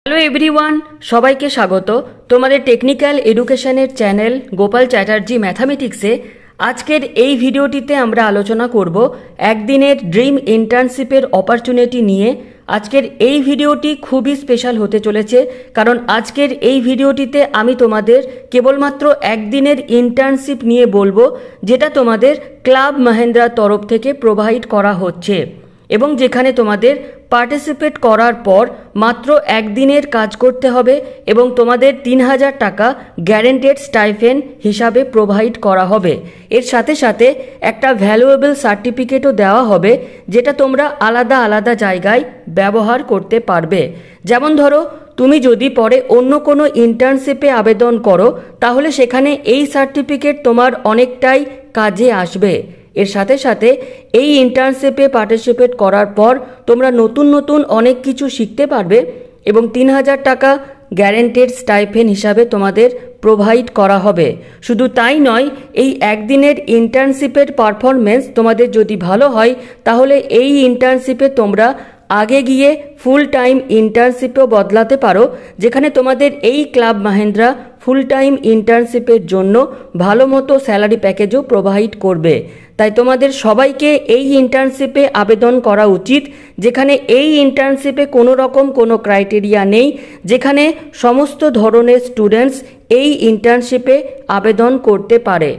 Hello everyone, সবাইকে স্বাগত তোমাদের টেকনিক্যাল এডুকেশনের চ্যানেল গোপাল চ্যাটার্জি ম্যাথামেটিক্সে। আজকের এই ভিডিওটিতে আমরা আলোচনা করব একদিনের ড্রিম ইন্টার্নশিপের অপরচুনিটি নিয়ে। আজকের এই ভিডিওটি খুবই স্পেশাল হতে চলেছে, কারণ আজকের এই ভিডিওটিতে আমি তোমাদের কেবলমাত্র একদিনের ইন্টার্নশিপ নিয়ে বলবো, যেটা তোমাদের ক্লাব মহিন্দ্রার তরফ থেকে প্রোভাইড করা হচ্ছে এবং যেখানে তোমাদের পার্টিসিপেট করার পর মাত্র একদিনের কাজ করতে হবে এবং তোমাদের 3000 টাকা গ্যারেন্টেড স্টাইফেন হিসাবে প্রোভাইড করা হবে। এর সাথে সাথে একটা ভ্যালুয়েবল সার্টিফিকেটও দেওয়া হবে, যেটা তোমরা আলাদা আলাদা জায়গায় ব্যবহার করতে পারবে। যেমন ধরো, তুমি যদি পরে অন্য কোনো ইন্টার্নশিপে আবেদন করো, তাহলে সেখানে এই সার্টিফিকেট তোমার অনেকটাই কাজে আসবে। এর সাথে সাথে এই ইন্টার্নশিপে পার্টিসিপেট করার পর তোমরা নতুন নতুন অনেক কিছু শিখতে পারবে এবং 3000 টাকা গ্যারেন্টেড স্টাইফেন হিসাবে তোমাদের প্রোভাইড করা হবে। শুধু তাই নয়, এই একদিনের ইন্টার্নশিপের পারফরমেন্স তোমাদের যদি ভালো হয়, তাহলে এই ইন্টার্নশিপে তোমরা আগে গিয়ে ফুল টাইম ইন্টার্নশিপেও বদলাতে পারো, যেখানে তোমাদের এই ক্লাব মহিন্দ্রা ফুল টাইম ইন্টার্নশিপের জন্য ভালো মতো স্যালারি প্যাকেজও প্রোভাইড করবে। তাই তোমাদের সবাইকে এই ইন্টার্নশিপে আবেদন করা উচিত, যেখানে এই ইন্টার্নশিপে কোনো রকম কোনো ক্রাইটেরিয়া নেই, যেখানে সমস্ত ধরনের স্টুডেন্টস এই ইন্টার্নশিপে আবেদন করতে পারে।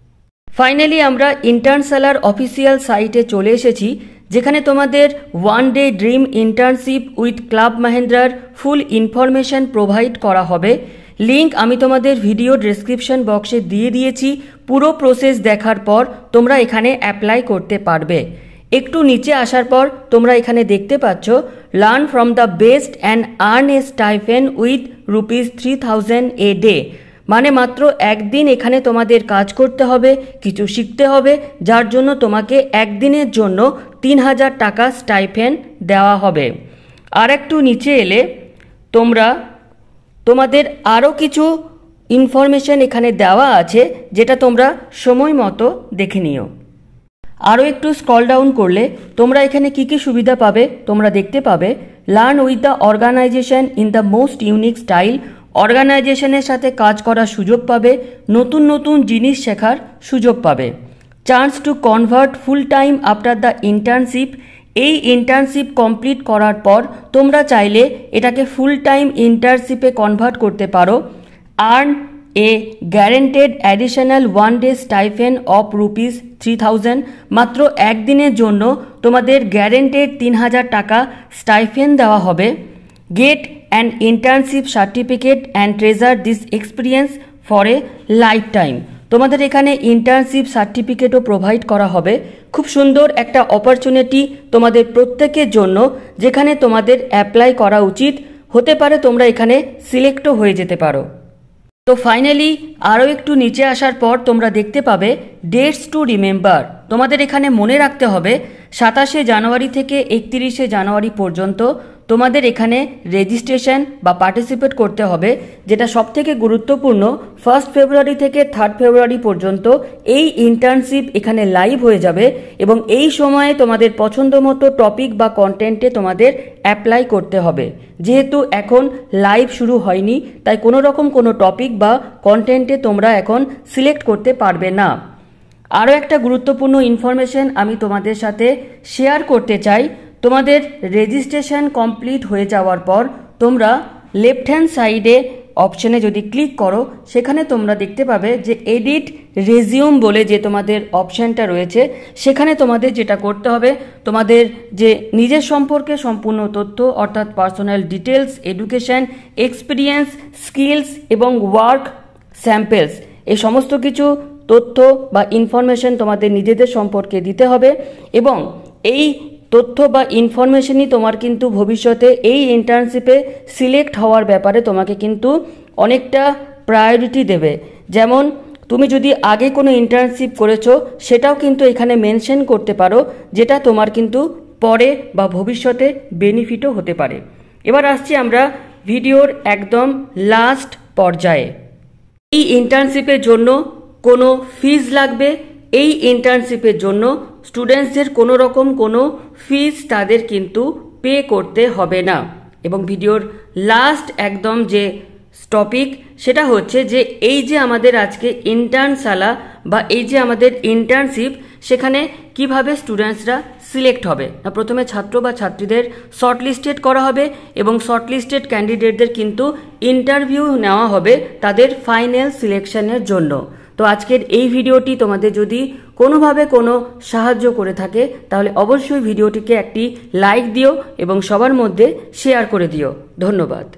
ফাইনালি আমরা ইন্টার্নশালার অফিসিয়াল সাইটে চলে এসেছি, যেখানে তোমাদের one day dream internship with club মহিন্দ্রার ফুল ইনফরমেশন প্রোভাইড করা হবে। লিংক আমি তোমাদের ভিডিও ডেসক্রিপশন বক্সে দিয়ে দিয়েছি। পুরো প্রসেস দেখার পর তোমরা এখানে অ্যাপ্লাই করতে পারবে। একটু নিচে আসার পর তোমরা এখানে দেখতে পাচ্ছ learn from the best and earn a stipend with ₹3000 a day. মানে মাত্র একদিন এখানে তোমাদের কাজ করতে হবে, কিছু শিখতে হবে, যার জন্য তোমাকে একদিনের জন্য 3000 টাকা স্টাইফেন দেওয়া হবে। আর একটু নিচে এলে তোমাদের আরও কিছু ইনফরমেশন এখানে দেওয়া আছে, যেটা তোমরা সময় মতো দেখে নিও। আরও একটু স্ক্রল ডাউন করলে তোমরা এখানে কী কী সুবিধা পাবে তোমরা দেখতে পাবে। Learn with the organisation in the most unique style. অর্গানাইজেশনের সাথে কাজ করার সুযোগ পাবে, নতুন নতুন জিনিস শেখার সুযোগ পাবে। Chance to convert full time after the internship. এই ইন্টার্নশিপ কমপ্লিট করার পর তোমরা চাইলে এটাকে ফুল টাইম ইন্টার্নশিপে কনভার্ট করতে পারো। Earn a guaranteed additional one day stipend of ₹3000। মাত্র একদিনের জন্য তোমাদের গ্যারেন্টেড 3000 টাকা স্টাইফেন দেওয়া হবে। Get an internship certificate and treasure this experience for a lifetime. তোমাদের এখানে ইন্টার্নশিপ সার্টিফিকেটও প্রোভাইড করা হবে। খুব সুন্দর একটা অপরচুনিটি তোমাদের প্রত্যেকের জন্য, যেখানে তোমাদের অ্যাপ্লাই করা উচিত। হতে পারে তোমরা এখানে সিলেক্টও হয়ে যেতে পারো। তো ফাইনালি আরও একটু নিচে আসার পর তোমরা দেখতে পাবে ডেটস টু রিমেম্বার। তোমাদের এখানে মনে রাখতে হবে 27শে জানুয়ারি থেকে 31শে জানুয়ারি পর্যন্ত তোমাদের এখানে রেজিস্ট্রেশন বা পার্টিসিপেট করতে হবে। যেটা সবথেকে গুরুত্বপূর্ণ, 1 ফেব্রুয়ারি থেকে 3 ফেব্রুয়ারি পর্যন্ত এই ইন্টার্নশিপ এখানে লাইভ হয়ে যাবে এবং এই সময়ে তোমাদের পছন্দ মতো টপিক বা কন্টেন্টে তোমাদের অ্যাপ্লাই করতে হবে। যেহেতু এখন লাইভ শুরু হয়নি, তাই কোনো রকম কোনো টপিক বা কন্টেন্টে তোমরা এখন সিলেক্ট করতে পারবে না। আরও একটা গুরুত্বপূর্ণ ইনফরমেশন আমি তোমাদের সাথে শেয়ার করতে চাই। তোমাদের রেজিস্ট্রেশন কমপ্লিট হয়ে যাওয়ার পর তোমরা লেফট হ্যান্ড সাইডে অপশানে যদি ক্লিক করো, সেখানে তোমরা দেখতে পাবে যে এডিট রেজিউম বলে যে তোমাদের অপশানটা রয়েছে, সেখানে তোমাদের যেটা করতে হবে, তোমাদের যে নিজের সম্পর্কে সম্পূর্ণ তথ্য, অর্থাৎ personal details, education, experience, skills এবং ওয়ার্ক স্যাম্পলস, এই সমস্ত কিছু তথ্য বা ইনফরমেশন তোমাদের নিজেদের সম্পর্কে দিতে হবে। এবং এই তথ্য বা ইনফরমেশনই তোমার কিন্তু ভবিষ্যতে এই ইন্টার্নশিপে সিলেক্ট হওয়ার ব্যাপারে তোমাকে কিন্তু অনেকটা প্রায়োরিটি দেবে। যেমন তুমি যদি আগে কোনো ইন্টার্নশিপ করেছো, সেটাও কিন্তু এখানে মেনশন করতে পারো, যেটা তোমার কিন্তু পরে বা ভবিষ্যতে বেনিফিটও হতে পারে। এবার আসছি আমরা ভিডিওর একদম লাস্ট পর্যায়ে। এই ইন্টার্নশিপের জন্য কোনো ফিজ লাগবে। এই ইন্টার্নশিপের জন্য স্টুডেন্টসদের কোনো রকম কোনো ফিজ তাদের কিন্তু পে করতে হবে না। এবং ভিডিওর লাস্ট একদম যে টপিক সেটা হচ্ছে যে এই যে আমাদের আজকে ইন্টার্নশালা বা এই যে আমাদের ইন্টার্নশিপ, সেখানে কিভাবে স্টুডেন্টসরা সিলেক্ট হবে না, প্রথমে ছাত্র বা ছাত্রীদের শর্টলিস্টেড করা হবে এবং শর্টলিস্টেড ক্যান্ডিডেটদের কিন্তু ইন্টারভিউ নেওয়া হবে তাদের ফাইনাল সিলেকশনের জন্য। তো আজকের এই ভিডিওটি তোমাদের যদি কোনোভাবে কোনো সাহায্য করে থাকে তাহলে অবশ্যই ভিডিওটিকে একটি লাইক দিও এবং সবার মধ্যে শেয়ার করে দিও। ধন্যবাদ।